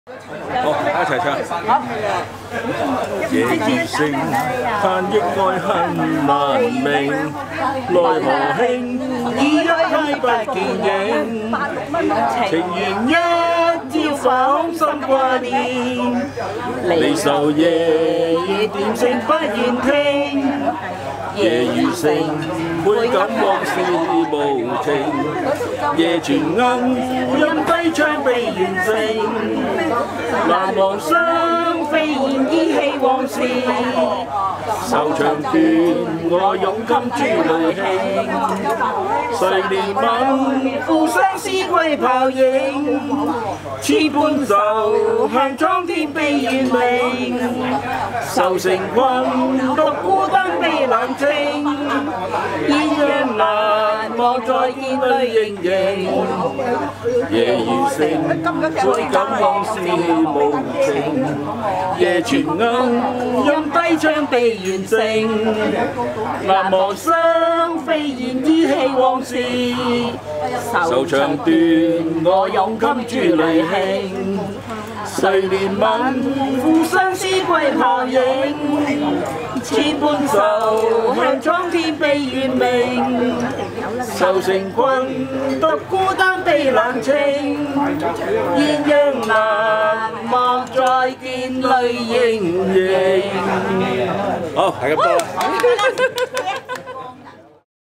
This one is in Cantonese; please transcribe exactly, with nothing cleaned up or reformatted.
好，一齊唱。夜已星，盼憶愛恨難明，奈何輕易一窺不見影。情緣一朝芳心掛念，離愁夜夜點聲不願聽。夜如城，倍感往事無情。夜傳暗，音低唱悲怨聲。難忘雙飛燕依稀往事，愁長斷我勇敢珠淚興。誰憐憫負相思歸泡影，痴半愁向蒼天悲怨鳴。愁成困，獨孤單悲冷清，鴛鴦難忘再見淚盈盈。夜如城，倍感往事無情。夜傳暗，音低唱悲怨聲。難忘雙飛燕依稀往事，愁腸斷我勇敢珠淚興。誰憐憫負相思歸泡影，千般愁向蒼天悲怨鳴。愁成困，獨孤單悲冷清，鴛鴦難忘再見淚盈盈。好，係咁多啦。